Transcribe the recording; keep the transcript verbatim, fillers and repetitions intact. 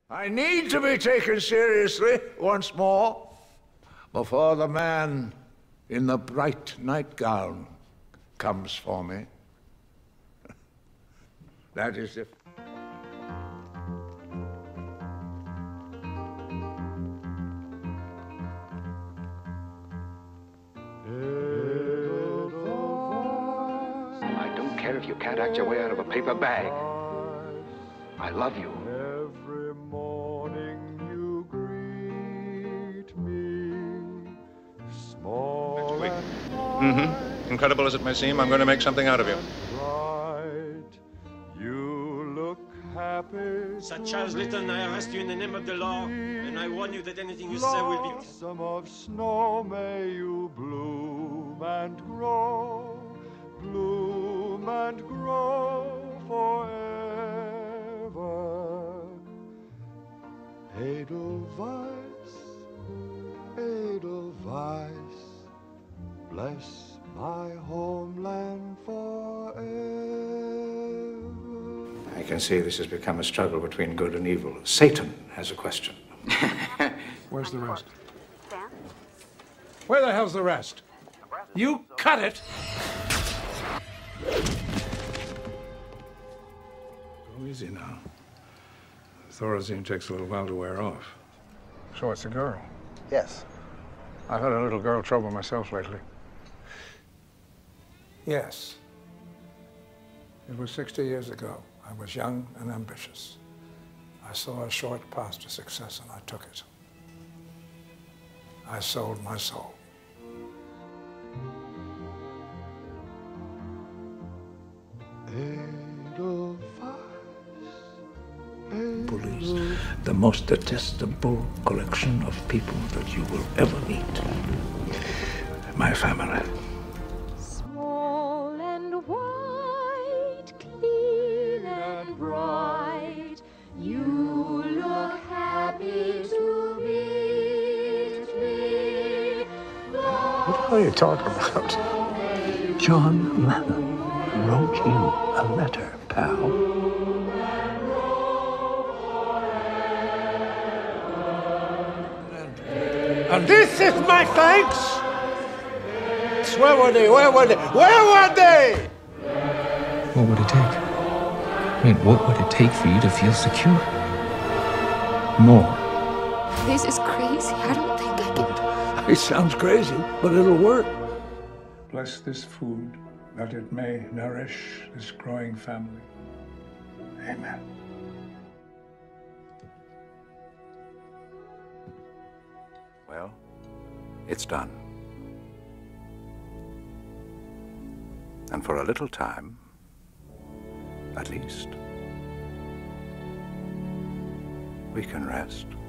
I need to be taken seriously once more before the man in the bright nightgown comes for me. That is if... I don't care if you can't act your way out of a paper bag. I love you. Every morning you greet me, small Next week. and Mm-hmm. Incredible as it may seem, I'm going to make something out of you. bright. You look happy. Sir Charles Lytton, I arrest you in the name of the law, and I warn you that anything you say will be... Blossom of snow, may you bloom and grow, bloom and grow forever. Edelweiss, Edelweiss, bless my homeland forever. I can see this has become a struggle between good and evil. Satan has a question. Where's the rest? Where the hell's the rest? You cut it! Go easy now. Thorazine takes a little while to wear off. So it's a girl? Yes. I've had a little girl trouble myself lately. Yes. It was sixty years ago. I was young and ambitious. I saw a short path to success and I took it. I sold my soul. Police, the most detestable collection of people that you will ever meet. My family. Small and white, clean and bright, you look happy to meet me. What are you talking about? John Lennon wrote you a letter, pal. And this is my thanks? Where were they? Where were they? Where were they? What would it take? I mean, what would it take for you to feel secure? More. This is crazy. I don't think I can. It sounds crazy, but it'll work. Bless this food, that it may nourish this growing family. Amen. Well, it's done. And for a little time, at least, we can rest.